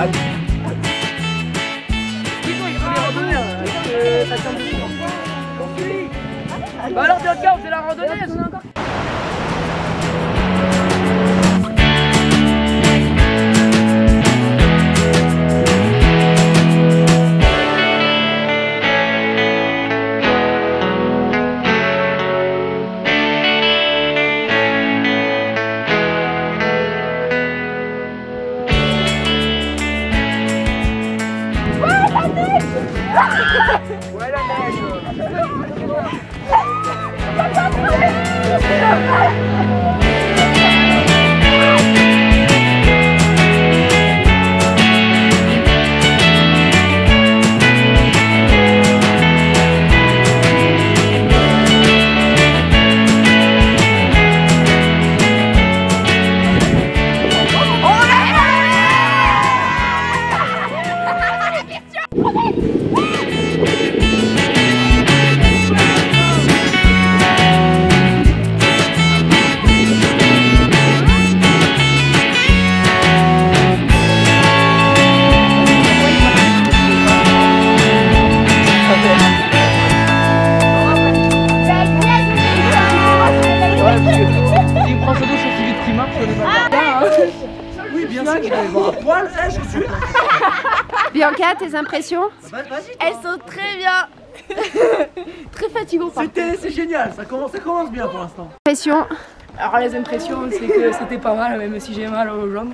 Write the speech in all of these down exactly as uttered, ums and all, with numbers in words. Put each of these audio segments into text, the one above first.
Bah alors Bianca, on fait la randonnée. Ouais, la neige. Oui, bien sûr, je vais aller voir à poil, eh, je suis. Bianca, tes impressions? Vas-y, toi. Elles sont très bien. Très fatigant. C'était, c'est génial, ça commence, ça commence bien pour l'instant. Impression? Alors les impressions, c'est que c'était pas mal, même si j'ai mal aux jambes.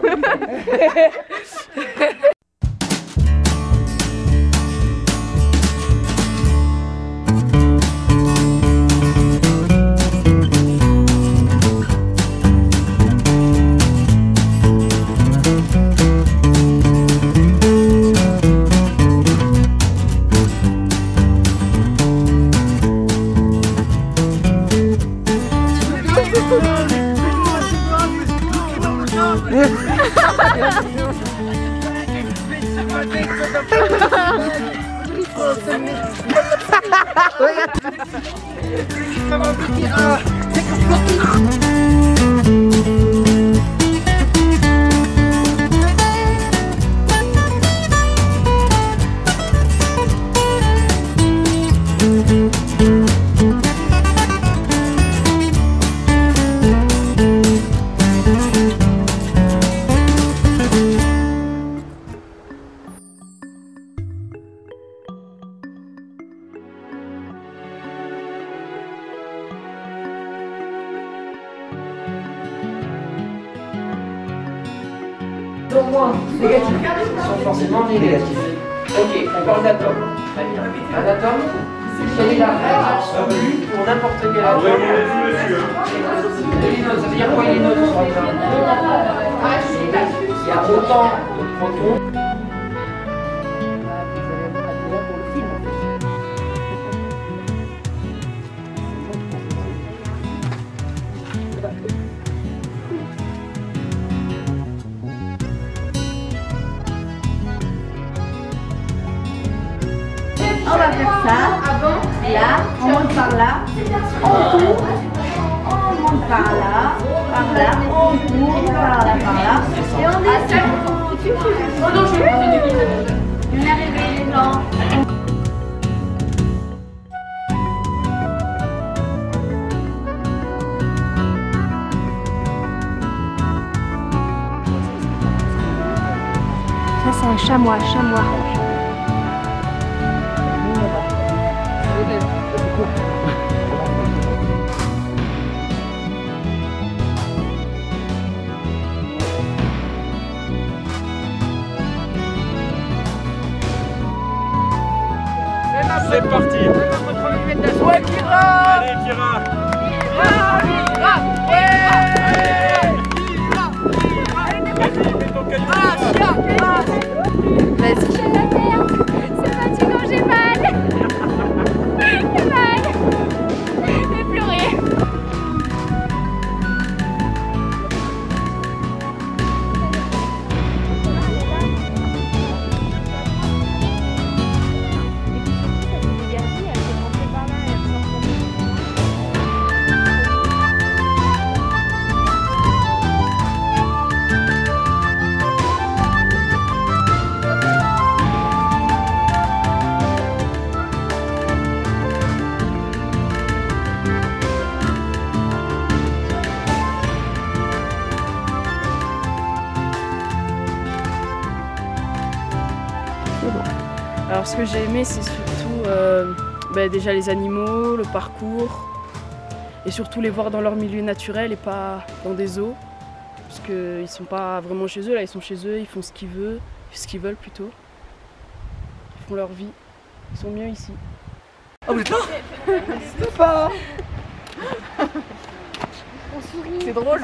Donc moins négatifs sont forcément négatifs. Ok, on parle d'atomes. Très bien. Un atome, quelle est la règle absolue pour n'importe quel atome? Les notes, ça veut dire quoi les notes sur l'atome? Il y a autant de protons. On va faire ça, là, on monte par là, on court, on monte par là, par là, on court, par là, par là, et on descend. Oh non, je vais faire du vide. On est arrivé les gens. Ça c'est un chamois, chamois. C'est parti. Ouais, Kira! Allez, Kira! Vas-y. C'est fatigant, j'ai mal. J'ai mal. Je vais pleurer. Alors ce que j'ai aimé, c'est surtout euh, bah, déjà les animaux, le parcours, et surtout les voir dans leur milieu naturel et pas dans des zoos. Parce qu'ils ne sont pas vraiment chez eux, là ils sont chez eux, ils font ce qu'ils veulent, ce qu'ils veulent plutôt. Ils font leur vie, ils sont mieux ici. Oh putain. C'est pas. C'est drôle.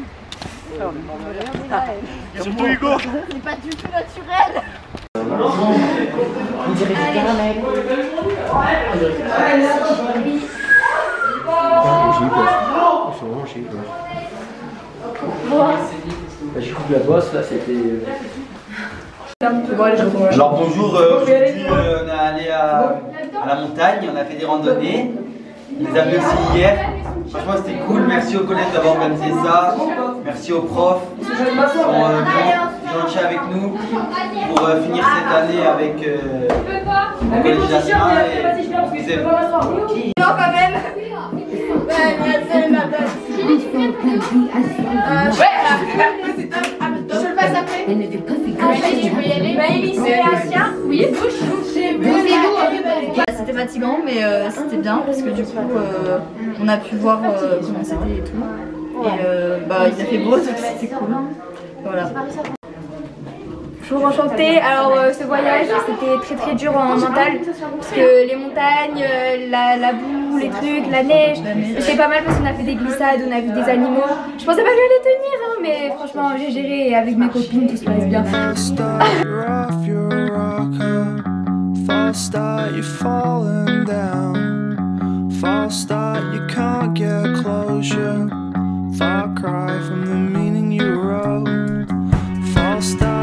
Surtout Hugo. C'est pas du tout naturel. On dirait du caramel. J'ai eu peur. Vraiment, j'ai eu peur. Bah, j'ai coupé la bosse, là, c'était... Alors bonjour, euh, aujourd'hui euh, on est allé à, à la montagne, on a fait des randonnées. On les a vus aussi hier. Franchement c'était cool, merci aux collègues d'avoir organisé ça. Merci aux profs qui sont euh, gentils avec nous pour euh, finir cette année avec euh, le collège Jasmin et on vous aime. Non quand même. Ouais, je le passe après. Maëlys, c'est Asia. Oui. C'était fatigant mais euh, c'était bien parce que du coup euh, on a pu voir euh, comment c'était et tout. Et euh, bah il a fait beau donc c'était cool. Voilà. Bonjour, enchantée. Alors euh, ce voyage c'était très très dur en mental parce que les montagnes, euh, la, la boue, les trucs, la neige, c'était pas mal parce qu'on a fait des glissades, on a vu des animaux. Je pensais pas que j'allais tenir hein, mais franchement j'ai géré et avec mes copines tout se passe bien. False start, you're falling down. False start, you can't get closure. Far cry from the meaning you wrote. False start.